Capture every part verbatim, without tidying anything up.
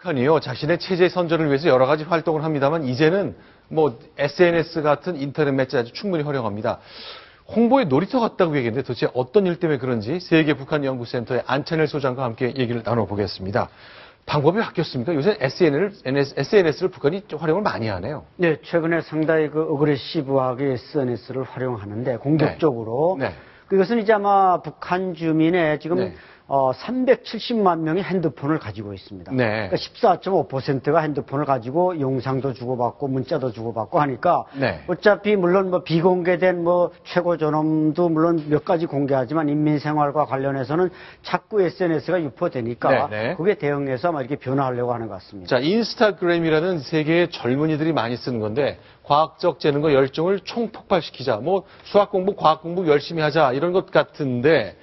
북한이요, 자신의 체제 선전을 위해서 여러 가지 활동을 합니다만 이제는 뭐 에스엔에스 같은 인터넷 매체 아주 충분히 활용합니다. 홍보의 놀이터 같다고 얘기했는데 도대체 어떤 일 때문에 그런지 세계 북한 연구센터의 안찬일 소장과 함께 얘기를 나눠보겠습니다. 방법이 바뀌었습니까? 요새 에스엔에스를 북한이 좀 활용을 많이 하네요. 네, 최근에 상당히 그 어그레시브하게 에스엔에스를 활용하는데 공격적으로. 네. 네. 그것은 이제 아마 북한 주민의 지금 네. 어, 삼백칠십만 명이 핸드폰을 가지고 있습니다. 네. 그러니까 십사 점 오 퍼센트가 핸드폰을 가지고 영상도 주고받고 문자도 주고받고 하니까 네. 어차피 물론 뭐 비공개된 뭐 최고 존엄도 물론 몇 가지 공개하지만 인민생활과 관련해서는 자꾸 에스엔에스가 유포되니까 네. 네. 그게 대응해서 아마 이렇게 변화하려고 하는 것 같습니다. 자, 인스타그램이라는 세계의 젊은이들이 많이 쓰는 건데 과학적 재능과 열정을 총폭발시키자, 뭐 수학 공부, 과학 공부 열심히 하자 이런 것 같은데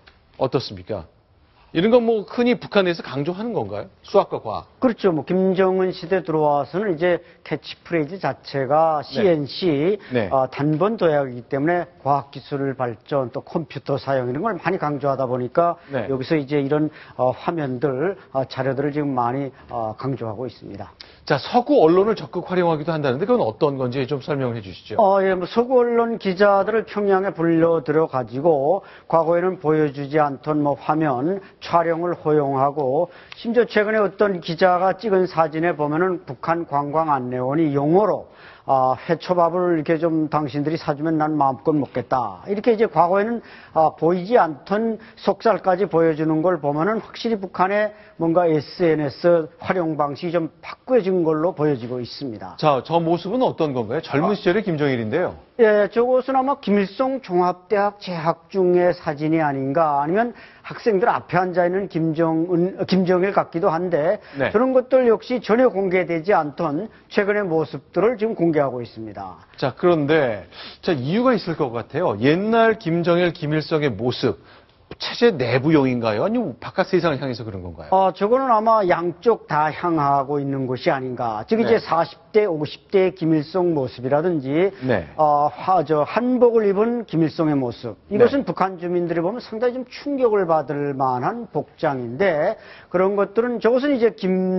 어떻습니까? 이런 건 뭐 흔히 북한에서 강조하는 건가요? 수학과 과학. 그렇죠. 뭐 김정은 시대 들어와서는 이제 캐치프레이즈 자체가 씨엔씨 네. 네. 어, 단번 도약이기 때문에 과학기술 발전 또 컴퓨터 사용 이런 걸 많이 강조하다 보니까 네. 여기서 이제 이런 어, 화면들 어, 자료들을 지금 많이 어, 강조하고 있습니다. 자, 서구 언론을 적극 활용하기도 한다는데 그건 어떤 건지 좀 설명을 해주시죠. 어, 예, 뭐 서구 언론 기자들을 평양에 불러들여 가지고 과거에는 보여주지 않던 뭐 화면 촬영을 허용하고 심지어 최근에 어떤 기자가 찍은 사진에 보면은 북한 관광 안내원이 용어로 아, 회초밥을 이렇게 좀 당신들이 사주면 난 마음껏 먹겠다. 이렇게 이제 과거에는 아, 보이지 않던 속살까지 보여주는 걸 보면은 확실히 북한의 뭔가 에스엔에스 활용 방식이 좀 바꿔진 걸로 보여지고 있습니다. 자, 저 모습은 어떤 건가요? 젊은 시절의 김정일인데요. 예, 저것은 아마 김일성 종합대학 재학 중의 사진이 아닌가 아니면 학생들 앞에 앉아있는 김정은, 김정일 같기도 한데 네. 그런 것들 역시 전혀 공개되지 않던 최근의 모습들을 지금 공개하고 있습니다. 자, 그런데 자, 이유가 있을 것 같아요. 옛날 김정일, 김일성의 모습 체제 내부용인가요? 아니면 바깥 세상을 향해서 그런 건가요? 어, 저거는 아마 양쪽 다 향하고 있는 것이 아닌가. 즉, 네. 이제 사십 대, 오십 대 김일성 모습이라든지, 네. 어, 화, 저, 한복을 입은 김일성의 모습. 이것은 네. 북한 주민들이 보면 상당히 좀 충격을 받을 만한 복장인데, 그런 것들은 저것은 이제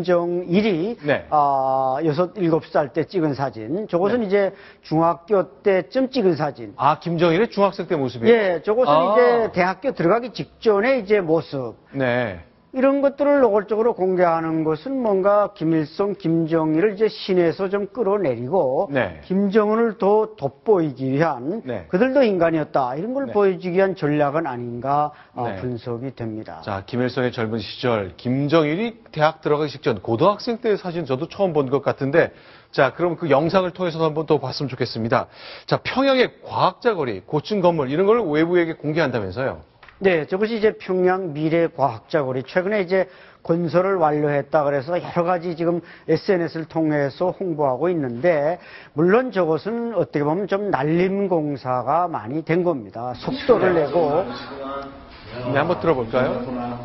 김정일이, 네. 어, 여섯, 일곱 살 때 찍은 사진. 저것은 네. 이제 중학교 때쯤 찍은 사진. 아, 김정일의 중학생 때 모습이에요? 예, 저것은 아. 이제 대학교 들어가기 직전에 이제 모습. 네. 이런 것들을 노골적으로 공개하는 것은 뭔가 김일성, 김정일을 이제 신에서 좀 끌어내리고 네. 김정은을 더 돋보이기 위한 네. 그들도 인간이었다. 이런 걸 네. 보여주기 위한 전략은 아닌가 네. 분석이 됩니다. 자, 김일성의 젊은 시절, 김정일이 대학 들어가기 직전 고등학생 때의 사진 저도 처음 본 것 같은데 자, 그럼 그 영상을 통해서 한번 또 봤으면 좋겠습니다. 자, 평양의 과학자 거리, 고층 건물 이런 걸 외부에게 공개한다면서요? 네, 저것이 이제 평양 미래과학자거리. 최근에 이제 건설을 완료했다 그래서 여러 가지 지금 에스엔에스를 통해서 홍보하고 있는데, 물론 저것은 어떻게 보면 좀 날림 공사가 많이 된 겁니다. 속도를 내고. 네, 한번 들어볼까요?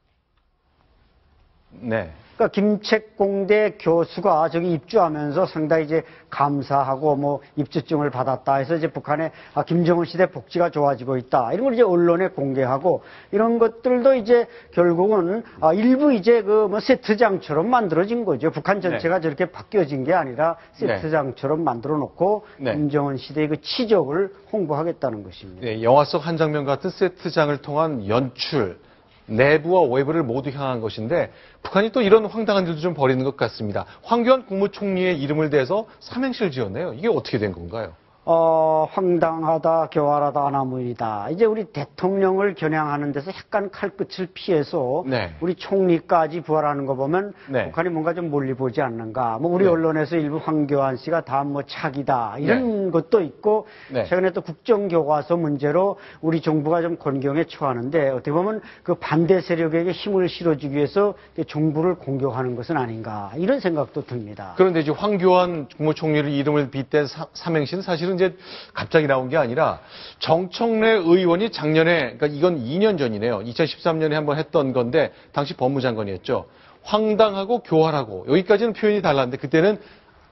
네. 그러니까 김책공대 교수가 저기 입주하면서 상당히 이제 감사하고 뭐 입주증을 받았다 해서 이제 북한의 아, 김정은 시대 복지가 좋아지고 있다. 이런 걸 이제 언론에 공개하고 이런 것들도 이제 결국은 아, 일부 이제 그 뭐 세트장처럼 만들어진 거죠. 북한 전체가 네. 저렇게 바뀌어진 게 아니라 세트장처럼 네. 만들어 놓고 네. 김정은 시대의 그 치적을 홍보하겠다는 것입니다. 네, 영화 속 한 장면 같은 세트장을 통한 연출. 내부와 외부를 모두 향한 것인데 북한이 또 이런 황당한 일도 좀 벌이는 것 같습니다. 황교안 국무총리의 이름을 대서 삼행시를 지었네요. 이게 어떻게 된 건가요? 어, 황당하다, 교활하다, 아나무인이다. 이제 우리 대통령을 겨냥하는 데서 약간 칼끝을 피해서 네. 우리 총리까지 부활하는 거 보면 네. 북한이 뭔가 좀 멀리 보지 않는가. 뭐 우리 네. 언론에서 일부 황교안 씨가 다 뭐 차기다 이런 네. 것도 있고 네. 최근에 또 국정교과서 문제로 우리 정부가 좀 곤경에 처하는데 어떻게 보면 그 반대 세력에게 힘을 실어주기 위해서 정부를 공격하는 것은 아닌가 이런 생각도 듭니다. 그런데 이제 황교안 국무총리를 이름을 빗댄 사, 삼행시는 사실은 이제 갑자기 나온 게 아니라 정청래 의원이 작년에, 그러니까 이건 이 년 전이네요. 이천십삼 년에 한번 했던 건데 당시 법무장관이었죠. 황당하고 교활하고 여기까지는 표현이 달랐는데 그때는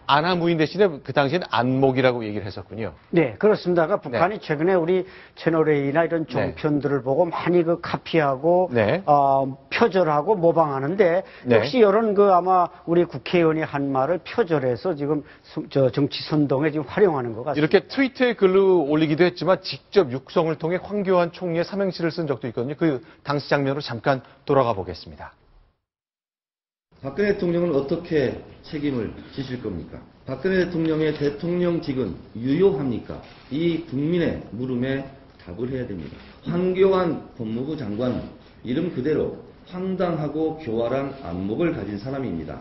아나무인 대신에 그 당시에는 안목이라고 얘기를 했었군요. 네, 그렇습니다. 그러니까 북한이 최근에 우리 채널A나 이런 종편들을 보고 많이 그 카피하고 네. 어, 표절하고 모방하는데 네. 역시 이런 그 아마 우리 국회의원이 한 말을 표절해서 지금 수- 저 정치 선동에 지금 활용하는 것 같습니다. 이렇게 트위터에 글로 올리기도 했지만 직접 육성을 통해 황교안 총리의 삼행시를 쓴 적도 있거든요. 그 당시 장면으로 잠깐 돌아가 보겠습니다. 박근혜 대통령은 어떻게 책임을 지실 겁니까? 박근혜 대통령의 대통령직은 유효합니까? 이 국민의 물음에 답을 해야 됩니다. 황교안 법무부 장관 이름 그대로 황당하고 교활한 안목을 가진 사람입니다.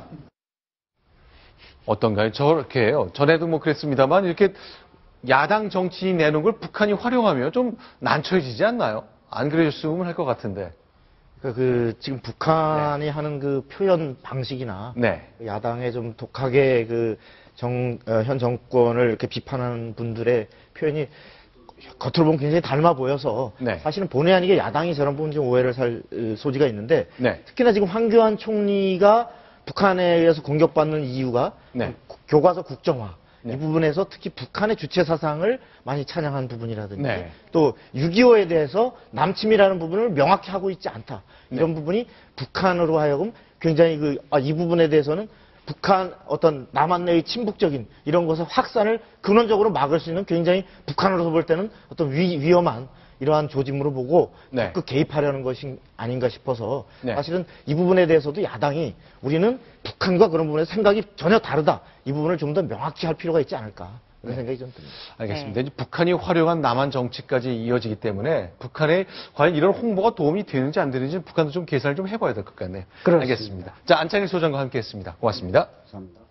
어떤가요? 저렇게요. 전에도 뭐 그랬습니다만 이렇게 야당 정치인이 내놓은 걸 북한이 활용하면 좀 난처해지지 않나요? 안 그래줬으면 할 것 같은데. 그, 그 지금 북한이 하는 그 표현 방식이나 네. 야당의 좀 독하게 그 정, 어, 현 정권을 이렇게 비판하는 분들의 표현이 겉으로 보면 굉장히 닮아 보여서 네. 사실은 본의 아니게 야당이 저런 부분 좀 오해를 살 으, 소지가 있는데 네. 특히나 지금 황교안 총리가 북한에 의해서 공격받는 이유가 네. 구- 교과서 국정화 네. 이 부분에서 특히 북한의 주체 사상을 많이 찬양한 부분이라든지 네. 또 육이오에 대해서 남침이라는 부분을 명확히 하고 있지 않다. 이런 네. 부분이 북한으로 하여금 굉장히 그, 아, 이 부분에 대해서는 북한 어떤 남한 내의 침묵적인 이런 것의 확산을 근원적으로 막을 수 있는 굉장히 북한으로서 볼 때는 어떤 위, 위험한 이러한 조짐으로 보고 네. 적극 개입하려는 것이 아닌가 싶어서 네. 사실은 이 부분에 대해서도 야당이 우리는 북한과 그런 부분에 생각이 전혀 다르다. 이 부분을 좀 더 명확히 할 필요가 있지 않을까. 그런 생각이 좀 듭니다. 알겠습니다. 이제 북한이 활용한 남한 정치까지 이어지기 때문에 북한에 과연 이런 홍보가 도움이 되는지 안 되는지 북한도 좀 계산을 좀 해봐야 될 것 같네요. 그렇습니다. 알겠습니다. 자, 안창일 소장과 함께했습니다. 고맙습니다. 감사합니다.